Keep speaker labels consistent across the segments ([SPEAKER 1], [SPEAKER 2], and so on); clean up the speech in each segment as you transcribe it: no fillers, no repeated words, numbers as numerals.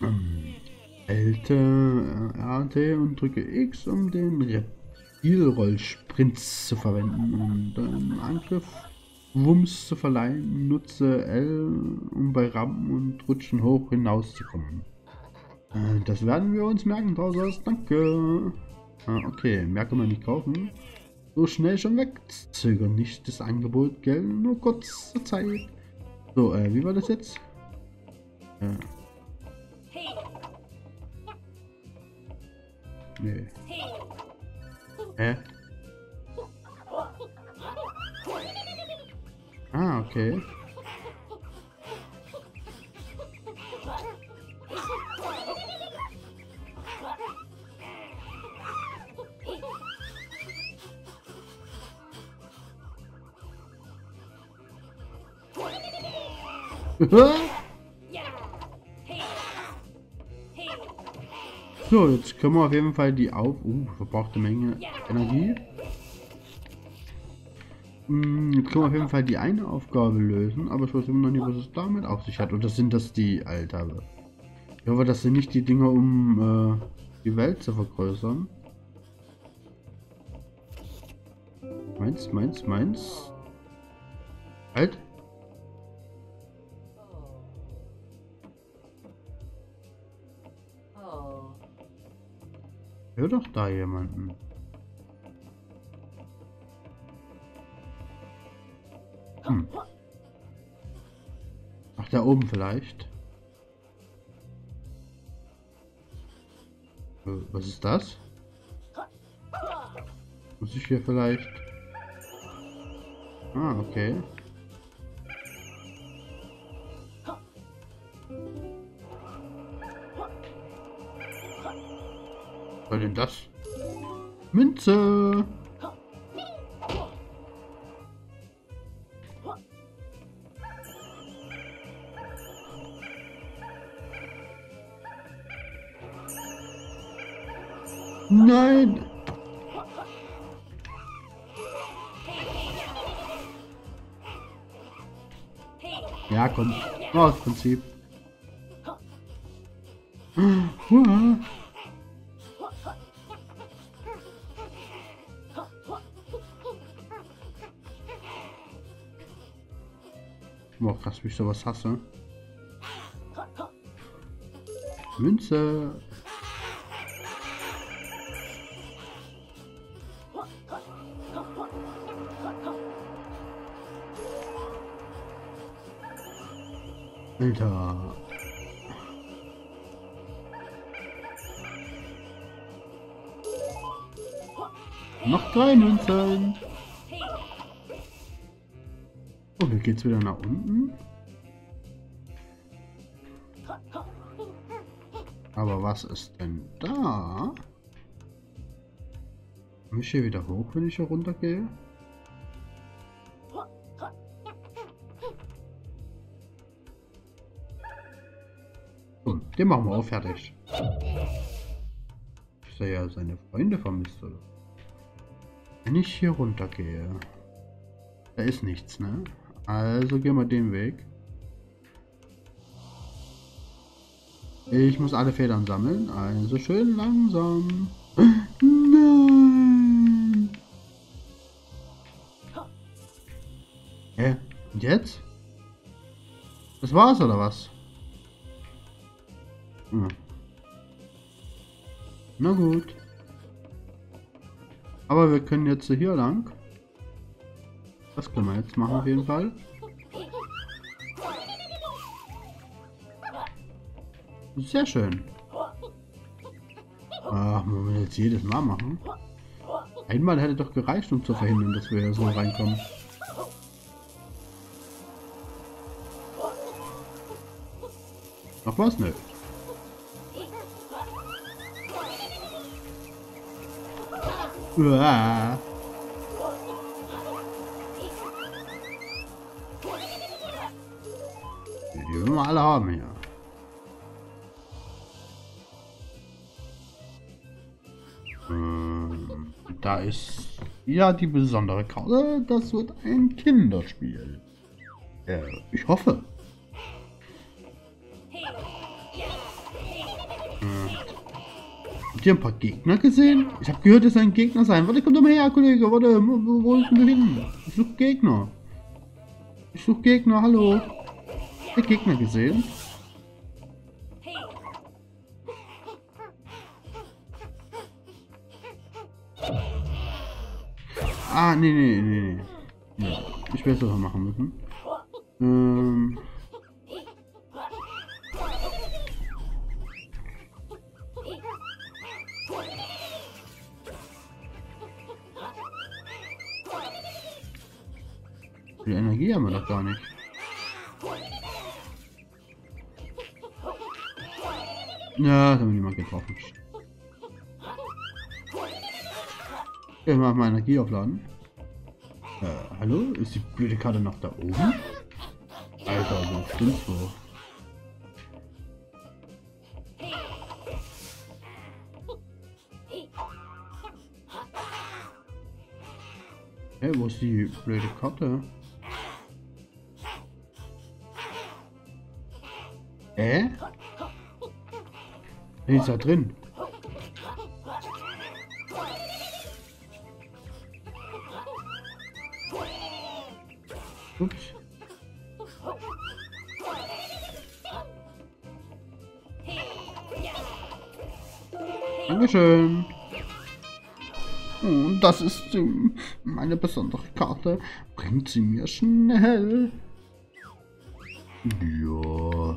[SPEAKER 1] Ähm, Halte RT und drücke X, um den Reptilrollsprint zu verwenden und einen Angriff Wumms zu verleihen. Nutze L, um bei Rampen und Rutschen hoch hinauszukommen. Das werden wir uns merken, Browsers. Danke. Okay, Merke mal nicht kaufen. So schnell schon weg. Zöger nicht das Angebot, gell? Nur kurze Zeit. So, wie war das jetzt? Nee. Hä? Ah, okay. So, jetzt können wir auf jeden Fall die verbrauchte Menge Energie. Jetzt können wir auf jeden Fall die eine Aufgabe lösen, aber ich weiß immer noch nicht, was es damit auf sich hat. Oder sind das die, Alter? Ich hoffe, das sind nicht die Dinger, um die Welt zu vergrößern. Meins. Halt. Hör doch da jemanden. Ach, da oben vielleicht. Was ist das? Muss ich hier vielleicht... Ah, okay. Was soll denn das? Münze! Nein! Ja, komm. Aus Prinzip. Boah, krass, wie ich sowas hasse. Münze. Alter. Noch 3 Münzen. Oh, hier geht's wieder nach unten. Aber was ist denn da? Komme ich hier wieder hoch, wenn ich hier runter gehe? So, den machen wir auch fertig. Ist er ja seine Freunde vermisst, oder? Wenn ich hier runter gehe, da ist nichts, ne? Also gehen wir den Weg. Ich muss alle Federn sammeln, also schön langsam. Nein! Hä? Und jetzt? Das war's, oder was? Hm. Na gut. Aber wir können jetzt hier lang. Das können wir jetzt machen auf jeden Fall. Sehr schön. Ach, wollen wir jetzt jedes Mal machen? Einmal hätte doch gereicht, um zu verhindern, dass wir hier so reinkommen. Noch was? Nö. Uah. Die wollen wir alle haben hier. Da ist ja die besondere Karte. Das wird ein Kinderspiel. Ich hoffe. Habt ihr ein paar Gegner gesehen? Ich habe gehört, es sollen Gegner sein. Warte, komm doch mal her, Kollege. Warte, wo ist denn du hin? Ich suche Gegner. Ich suche Gegner, hallo. Habt ihr Gegner gesehen? Ah, nee. Ja, ich werde es doch machen müssen. Die Energie haben wir doch gar nicht. Ja, da haben wir niemand getroffen. Ich mach mal Energie aufladen. Hallo? Ist die blöde Karte noch da oben? Alter, so stimmt so. Hey, wo ist die blöde Karte? Die ist da drin. Ups. Dankeschön. Und das ist meine besondere Karte. Bringt sie mir schnell. Ja.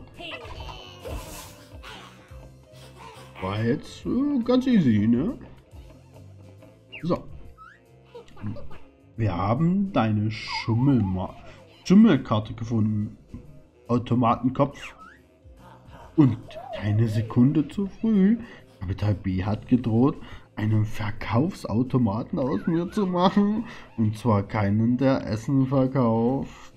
[SPEAKER 1] War jetzt ganz easy, ne? So. Wir haben deine Schummelkarte gefunden. Automatenkopf. Und eine Sekunde zu früh. Kapital B hat gedroht, einen Verkaufsautomaten aus mir zu machen. Und zwar keinen, der Essen verkauft.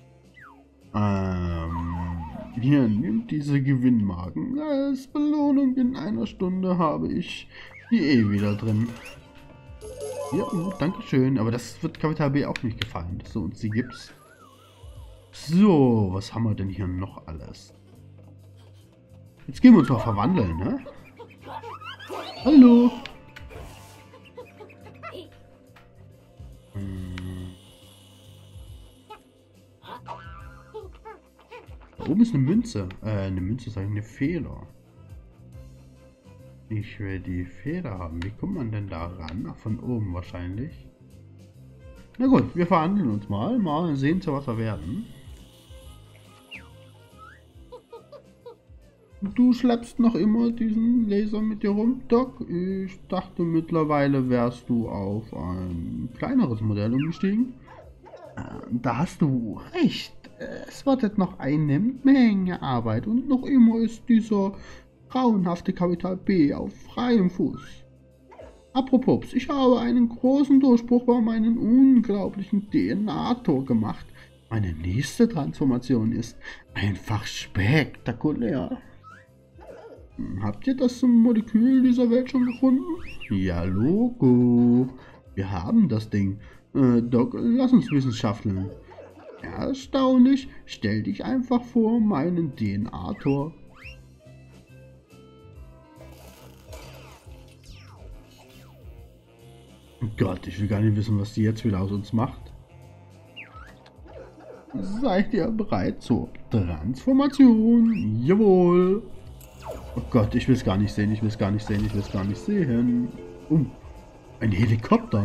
[SPEAKER 1] Hier, nimm diese Gewinnmarken. Als Belohnung in einer Stunde habe ich die wieder drin. Ja, danke schön. Aber das wird Kapital B auch nicht gefallen, dass du uns die gibst. So, was haben wir denn hier noch alles? Jetzt gehen wir uns mal verwandeln, ne? Hallo! Da oben ist eine Münze. Eine Münze ist eigentlich eine Feder. Ich will die Feder haben. Wie kommt man denn da ran? Ach, von oben wahrscheinlich. Na gut, wir verhandeln uns mal. Mal sehen, zu was wir werden. Du schleppst noch immer diesen Laser mit dir rum, Doc? Ich dachte, mittlerweile wärst du auf ein kleineres Modell umgestiegen. Da hast du recht. Es wartet noch eine Menge Arbeit und noch immer ist dieser grauenhafte Kapital B auf freiem Fuß. Apropos, ich habe einen großen Durchbruch bei meinem unglaublichen DNA-Tor gemacht. Meine nächste Transformation ist einfach spektakulär. Habt ihr das Molekül dieser Welt schon gefunden? Ja, Logo. Wir haben das Ding. Doc, lass uns wissenschafteln. Erstaunlich. Stell dich einfach vor meinen DNA-Tor. Gott, ich will gar nicht wissen, was die jetzt wieder aus uns macht. Seid ihr bereit zur Transformation? Jawohl. Oh Gott, ich will es gar nicht sehen, ich will es gar nicht sehen, ich will es gar nicht sehen. Ein Helikopter.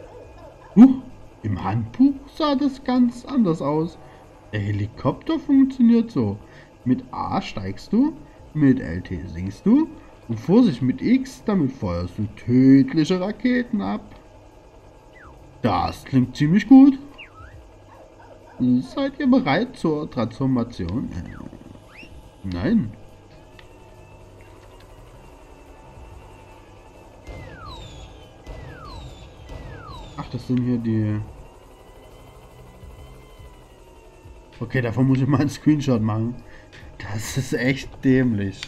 [SPEAKER 1] Im Handbuch sah das ganz anders aus. Der Helikopter funktioniert so. Mit A steigst du, mit LT sinkst du und Vorsicht mit X, damit feuerst du tödliche Raketen ab. Das klingt ziemlich gut. Seid ihr bereit zur Transformation? Nein. Ach, das sind hier die... Okay, davon muss ich mal einen Screenshot machen. Das ist echt dämlich.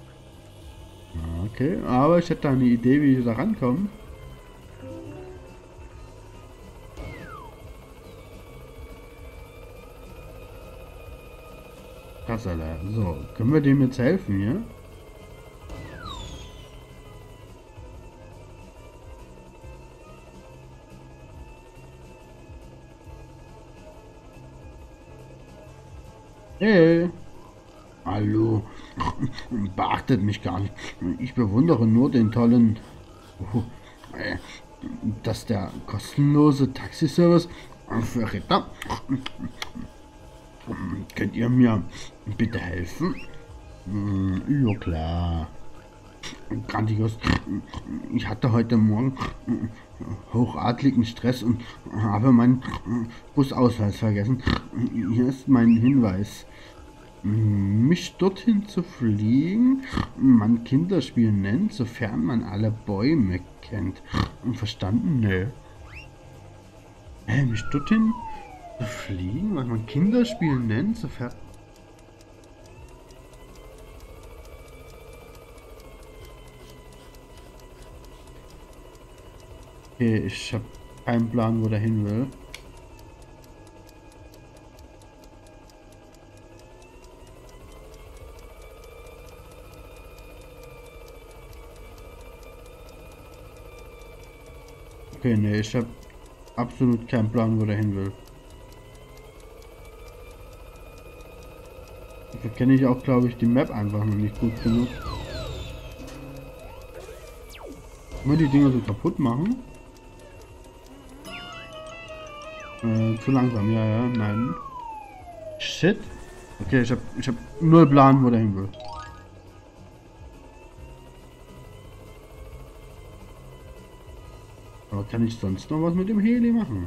[SPEAKER 1] Okay, aber ich hätte da eine Idee, wie ich da rankomme. Krass, Alter. So, können wir dem jetzt helfen hier? Hey, hallo. Beachtet mich gar nicht. Ich bewundere nur den tollen, oh, äh, dass der kostenlose Taxiservice für Ritter. Könnt ihr mir bitte helfen? Ja klar. Grandios. Ich hatte heute Morgen hochadligen Stress und habe meinen Busausweis vergessen. Hier ist mein Hinweis. Mich dorthin zu fliegen, man Kinderspiel nennt, sofern man alle Bäume kennt. Verstanden? Nö. Mich dorthin zu fliegen, was man Kinderspiel nennt, sofern... Okay, ich habe keinen Plan, wo der hin will. Okay, nee, ich habe absolut keinen Plan, wo der hin will. Dafür kenne ich auch, glaube ich, die Map einfach noch nicht gut genug. Mal die Dinger so kaputt machen. Zu langsam, ja, nein. Shit. Okay, ich hab null Plan, wo der hin will. Aber kann ich sonst noch was mit dem Heli machen?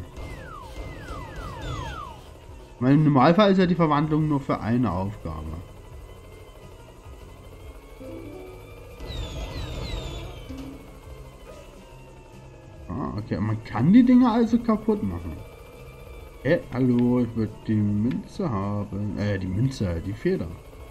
[SPEAKER 1] Weil im Normalfall ist ja die Verwandlung nur für eine Aufgabe. Ah, okay, man kann die Dinger also kaputt machen. Hallo, ich würde die Münze haben. Die Münze, die Feder.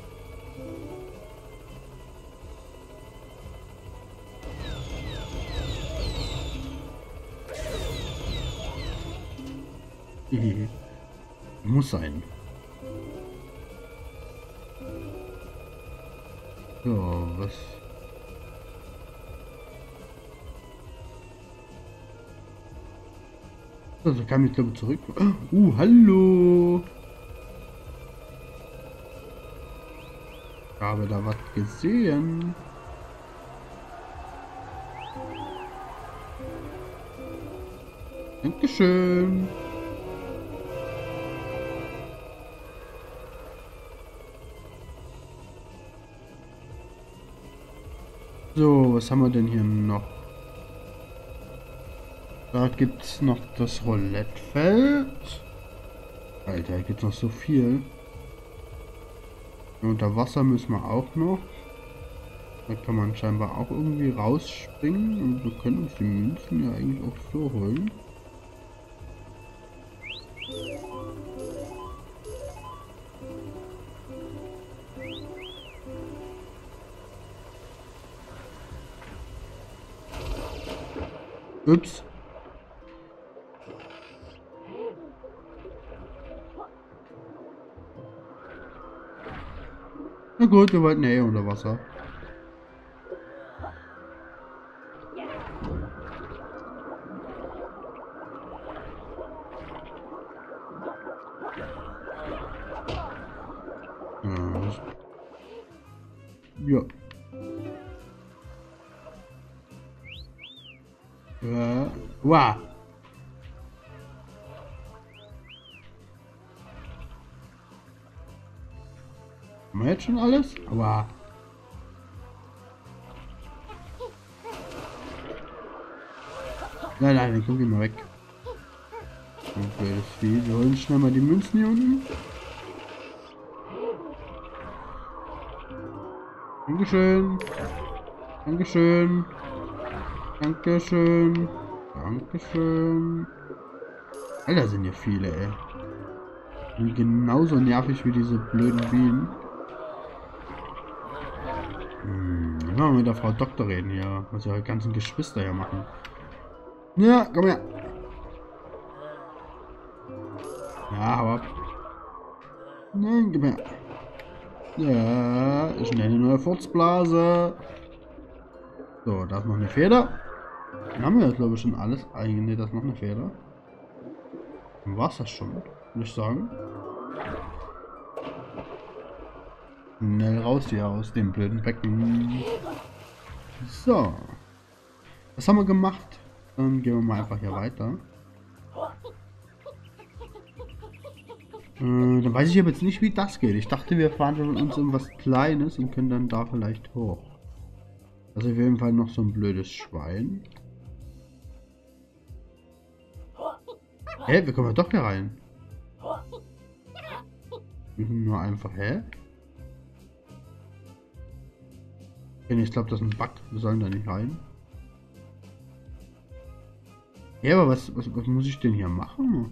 [SPEAKER 1] Muss sein. So, was? Also kann ich glaube zurück. Hallo. Ich habe da was gesehen. Dankeschön. So, was haben wir denn hier noch? Da gibt es noch das Roulettefeld. Alter, hier gibt es noch so viel. Unter Wasser müssen wir auch noch. Da kann man scheinbar auch irgendwie rausspringen. Und wir können uns die Münzen ja eigentlich auch so holen. Ups. Na gut, wir wollten ja unter Wasser. Ja. Wow. Haben wir jetzt schon alles? Aber... Nein, dann guck ich mal weg. Okay, das Vieh. Wir holen schnell mal die Münzen hier unten. Dankeschön. Dankeschön. Dankeschön. Dankeschön. Alter, sind ja viele, ey. Und genauso nervig wie diese blöden Bienen. Ich mal mit der Frau Doktor reden hier, was ihre ganzen Geschwister hier machen. Ja, komm her. Ja, hau ab. Nein, komm her. Ja, schnell eine neue Furzblase. So, da ist noch eine Feder. Dann haben wir jetzt, glaube ich, schon alles. Eigentlich, das ist noch eine Feder. Dann war es das schon, würde ich sagen. Schnell raus hier aus dem blöden Becken. So. Was haben wir gemacht? Dann gehen wir mal einfach hier weiter. Dann weiß ich aber jetzt nicht, wie das geht. Ich dachte, wir fahren von uns in was Kleines und können dann da vielleicht hoch. Also auf jeden Fall noch so ein blödes Schwein. Hä, wir kommen ja doch hier rein. Nur einfach, hä? Okay, ich glaube, das ist ein Bug. Wir sollen da nicht rein. Ja, aber was muss ich denn hier machen?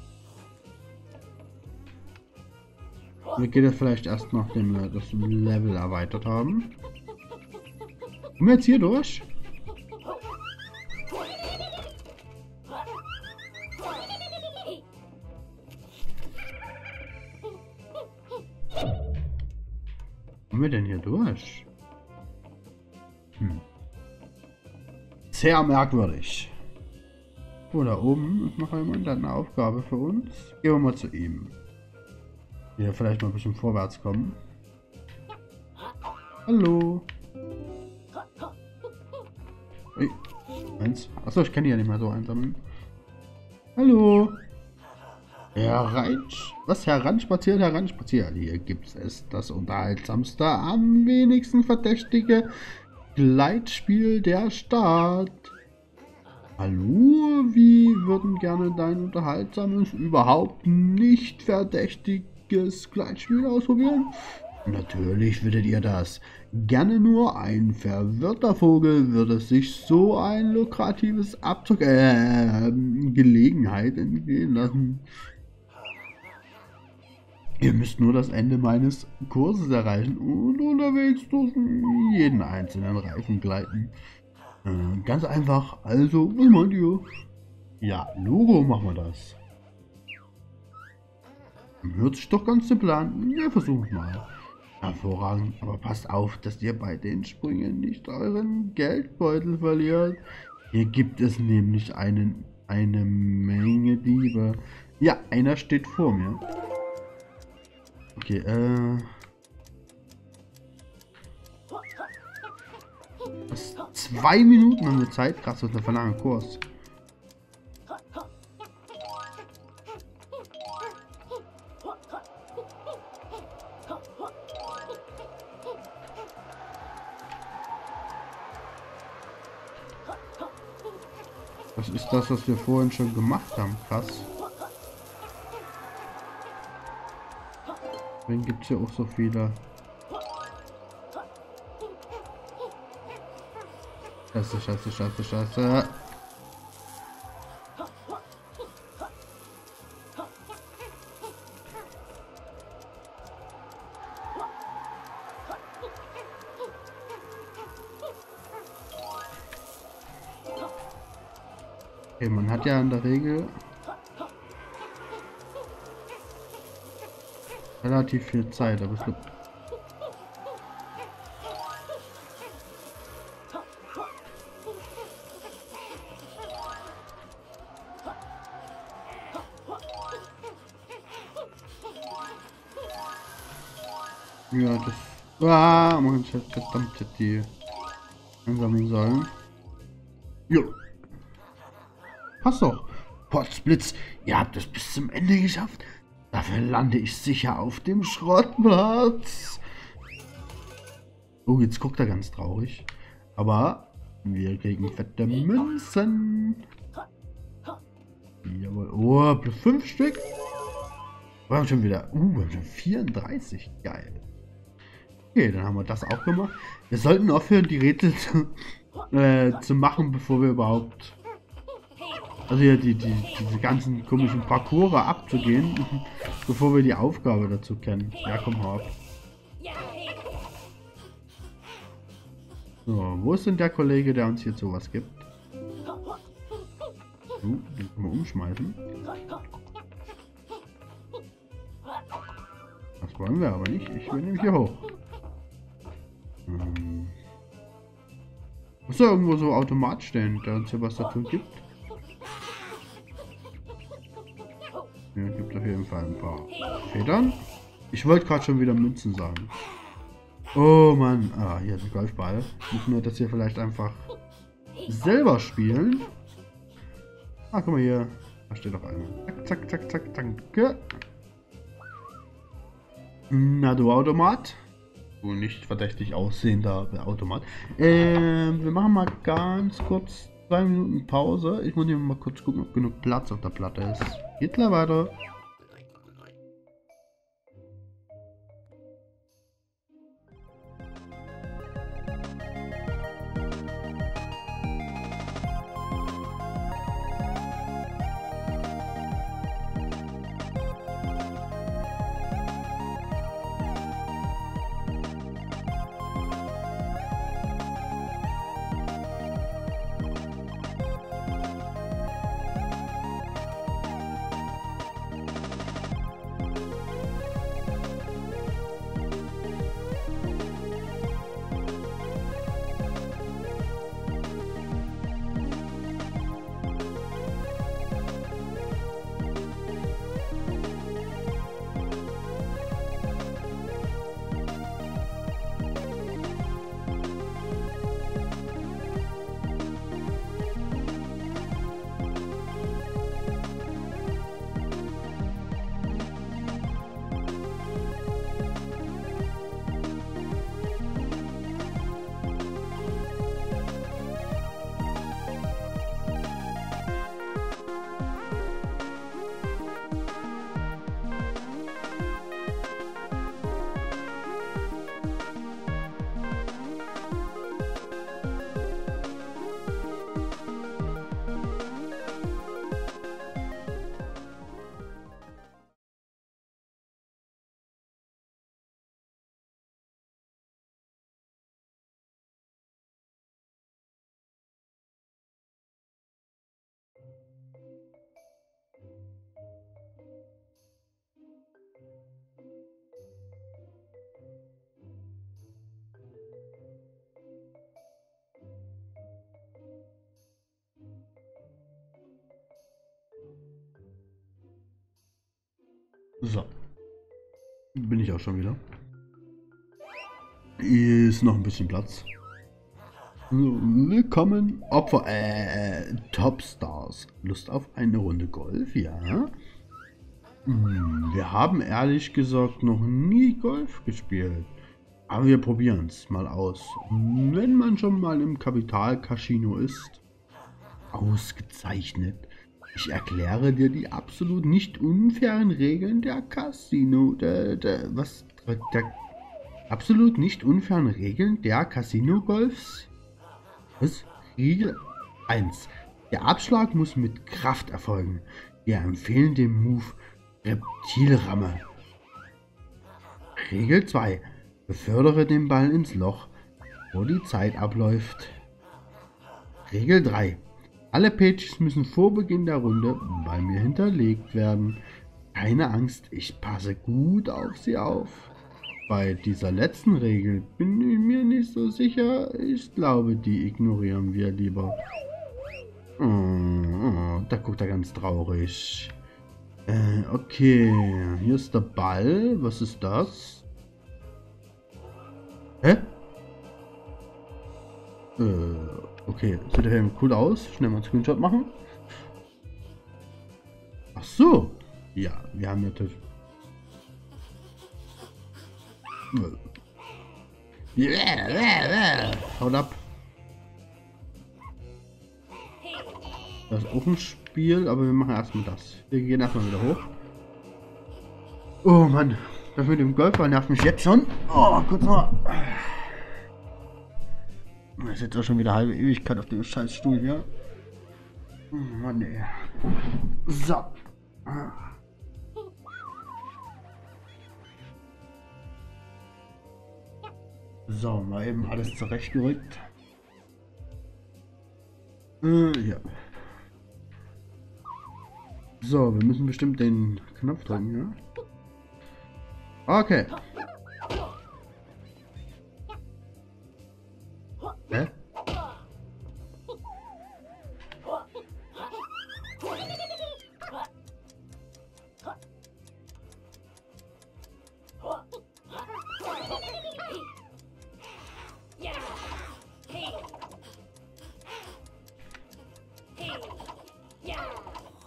[SPEAKER 1] Mir geht es vielleicht erst nachdem wir das Level erweitert haben. Kommen wir jetzt hier durch? Kommen wir denn hier durch? Sehr merkwürdig. Oh, da oben ist noch jemand, der hat eine Aufgabe für uns. Gehen wir mal zu ihm. Hier vielleicht mal ein bisschen vorwärts kommen. Hallo. Hey, eins. Achso, ich kann die ja nicht mehr so einsammeln. Hallo. Heranspaziert, heranspaziert. Hier gibt es das unterhaltsamste, am wenigsten verdächtige Gleitspiel der Stadt. Hallo, wir würden gerne dein unterhaltsames, überhaupt nicht verdächtiges Gleitspiel ausprobieren. Natürlich würdet ihr das. Gerne nur ein verwirrter Vogel würde sich so ein lukratives Gelegenheit entgehen lassen. Ihr müsst nur das Ende meines Kurses erreichen und unterwegs durch jeden einzelnen Reifen gleiten. Ganz einfach. Also, was meint ihr? Ja, Logo, machen wir das. Hört sich doch ganz simpel an. Wir versuchen es mal. Hervorragend, aber passt auf, dass ihr bei den Sprüngen nicht euren Geldbeutel verliert. Hier gibt es nämlich eine Menge Diebe. Ja, einer steht vor mir. Okay, was, 2 Minuten haben wir Zeit? Krass, das ist ein verlanger Kurs. Das ist das, was wir vorhin schon gemacht haben. Krass. Deswegen gibt es ja auch so viele. Scheiße, scheiße, scheiße, scheiße. Okay, man hat ja in der Regel relativ viel Zeit, aber es gibt ja das man hätte verdammt die einsammeln sollen. Jo. Passt doch. Potzblitz, ihr habt es bis zum Ende geschafft. Dafür lande ich sicher auf dem Schrottplatz. Oh, jetzt guckt er ganz traurig. Aber wir kriegen fette Münzen. Jawohl. Oh, plus 5 Stück. Wir haben schon wieder. Wir haben schon 34. Geil. Okay, dann haben wir das auch gemacht. Wir sollten aufhören, die Rätsel zu machen, bevor wir überhaupt. Also ja, diese ganzen komischen Parcours abzugehen, bevor wir die Aufgabe dazu kennen. Ja, komm mal ab. So, wo ist denn der Kollege, der uns hier sowas gibt? Den können wir umschmeißen. Das wollen wir aber nicht. Ich will nämlich hier hoch. Muss da irgendwo so Automat stehen, der uns hier was dazu gibt? Ja, gibt auf jeden Fall ein paar Federn. Ich wollte gerade schon wieder Münzen sagen. Oh Mann. Ah, hier ist ein Golfball. Müssen wir das hier vielleicht einfach selber spielen? Ah, guck mal hier. Da steht noch einer. Zack, zack, zack, zack, danke. Na du Automat. Du nicht verdächtig aussehender Automat. Wir machen mal ganz kurz 2 Minuten Pause. Ich muss hier mal kurz gucken, ob genug Platz auf der Platte ist. Geht gleich weiter. So, bin ich auch schon wieder. Hier ist noch ein bisschen Platz. So, willkommen, Opfer, Topstars. Lust auf eine Runde Golf, ja? Wir haben ehrlich gesagt noch nie Golf gespielt. Aber wir probieren es mal aus. Wenn man schon mal im Kapital-Casino ist. Ausgezeichnet. Ich erkläre dir die absolut nicht unfairen Regeln der absolut nicht unfairen Regeln der Casino-Golfs? Was? Regel 1. Der Abschlag muss mit Kraft erfolgen. Wir empfehlen den Move Reptilramme. Regel 2. Befördere den Ball ins Loch, bevor die Zeit abläuft. Regel 3. Alle Pages müssen vor Beginn der Runde bei mir hinterlegt werden. Keine Angst, ich passe gut auf sie auf. Bei dieser letzten Regel bin ich mir nicht so sicher. Ich glaube, die ignorieren wir lieber. Da guckt er ganz traurig. Okay, hier ist der Ball. Was ist das? Hä? Okay, sieht der Helm cool aus. Schnell mal einen Screenshot machen. Ach so. Ja, wir haben natürlich... Haut ab. Das ist auch ein Spiel, aber wir machen erstmal das. Wir gehen erstmal wieder hoch. Oh Mann, das mit dem Golfball nervt mich jetzt schon. Oh, kurz mal. Das ist jetzt auch schon wieder halbe Ewigkeit auf dem scheiß Stuhl hier. Oh Mann, ey. So. So, mal eben alles zurechtgerückt. Ja. So, wir müssen bestimmt den Knopf drücken, ja? Okay. Hä?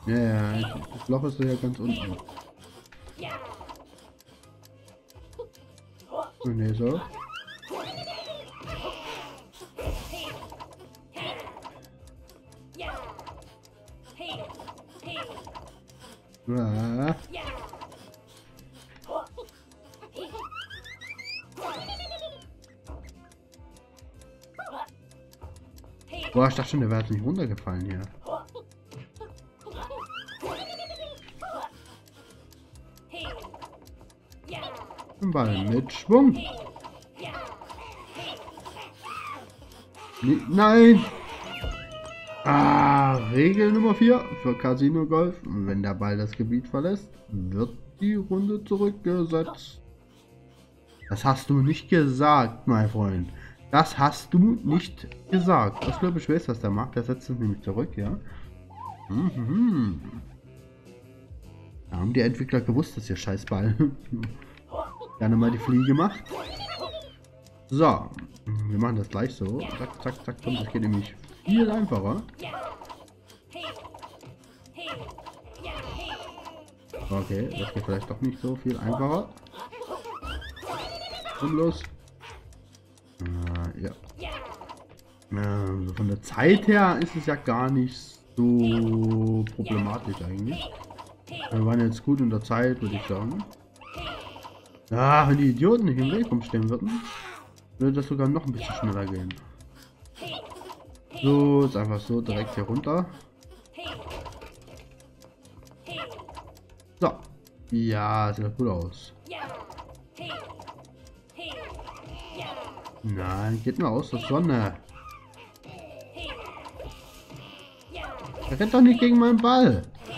[SPEAKER 1] Ja, ja, das Loch ist ja ganz unten. Ne, so. Ah. Boah, ich dachte schon, der wäre jetzt nicht runtergefallen hier. Ein Ball mit Schwung. Nein! Ah, Regel Nummer 4 für Casino Golf. Wenn der Ball das Gebiet verlässt, wird die Runde zurückgesetzt. Das hast du nicht gesagt, mein Freund. Das hast du nicht gesagt. Was glaube ich weiß, was der macht. Der setzt es nämlich zurück, ja. Mhm. Da haben die Entwickler gewusst, dass ihr Scheißball. Gerne mal die Fliege macht. So. Wir machen das gleich so. Zack, zack, zack. Und das geht nämlich viel einfacher. Okay, das geht vielleicht doch nicht so viel einfacher. Und los. Ja. Von der Zeit her ist es ja gar nicht so problematisch eigentlich. Wir waren jetzt gut in der Zeit, würde ich sagen. Ah, wenn die Idioten nicht im Weg rumstehen würden, würde das sogar noch ein bisschen schneller gehen. So, jetzt einfach so direkt hier runter. So. Ja, sieht doch gut aus. Nein, geht nur aus der Sonne. Er rennt doch nicht gegen meinen Ball.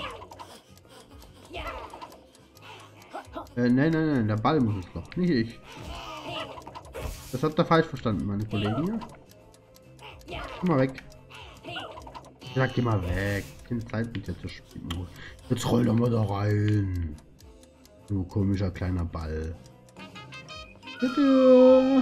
[SPEAKER 1] Nein, nein, nein, der Ball muss es doch, nicht ich. Das habt ihr falsch verstanden, meine Kollegen. Geh mal weg. Ja, geh mal weg. Keine Zeit mit dir zu spielen. Jetzt roll doch mal da rein. Du komischer kleiner Ball. Bitte.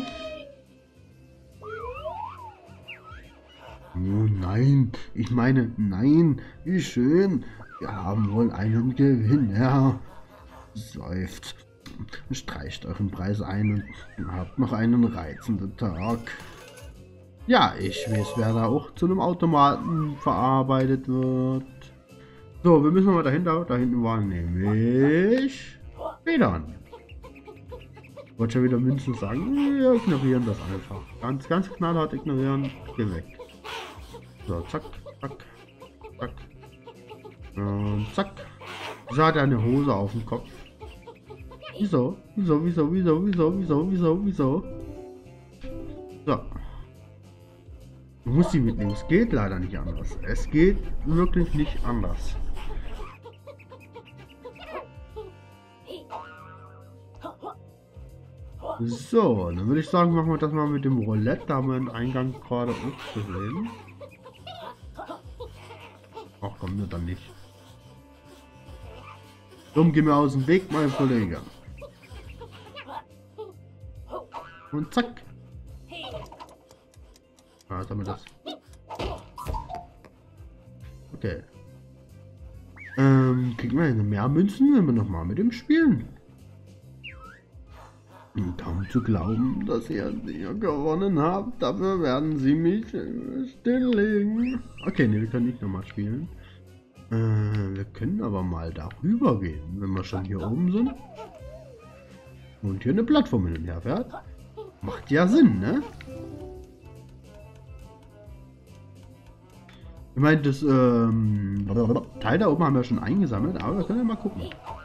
[SPEAKER 1] Oh nein, ich meine, nein, wie schön. Wir haben wohl einen Gewinner. Seufzt. Streicht euren Preis ein und habt noch einen reizenden Tag. Ja, ich weiß, wer da auch zu einem Automaten verarbeitet wird. So, wir müssen mal dahinter. Da hinten waren nämlich Federn. Ich wollte schon wieder Münzen sagen. Wir ignorieren das einfach. Ganz, ganz knallhart ignorieren. Geh weg. So, zack, zack, zack. Und zack. So hat er eine Hose auf dem Kopf. Wieso? Wieso? So. Du musst sie mitnehmen. Es geht leider nicht anders. Es geht wirklich nicht anders. So, dann würde ich sagen, machen wir das mal mit dem Roulette. Da haben wir den Eingang gerade auch gesehen. Ach komm, nur dann nicht. Dumm, geh mir aus dem Weg, mein Kollege. Und zack. Ah, jetzt haben wir das. Okay. Kriegen wir mehr Münzen, wenn wir nochmal mit dem spielen. Kaum zu glauben, dass ihr gewonnen habt. Dafür werden sie mich stilllegen. Okay, ne, wir können nicht nochmal spielen. Wir können aber mal darüber gehen, wenn wir schon hier oben sind. Und hier eine Plattform hin und her fährt. Macht ja Sinn, ne? Ich meine, das Teil da oben haben wir schon eingesammelt, aber wir können ja mal gucken.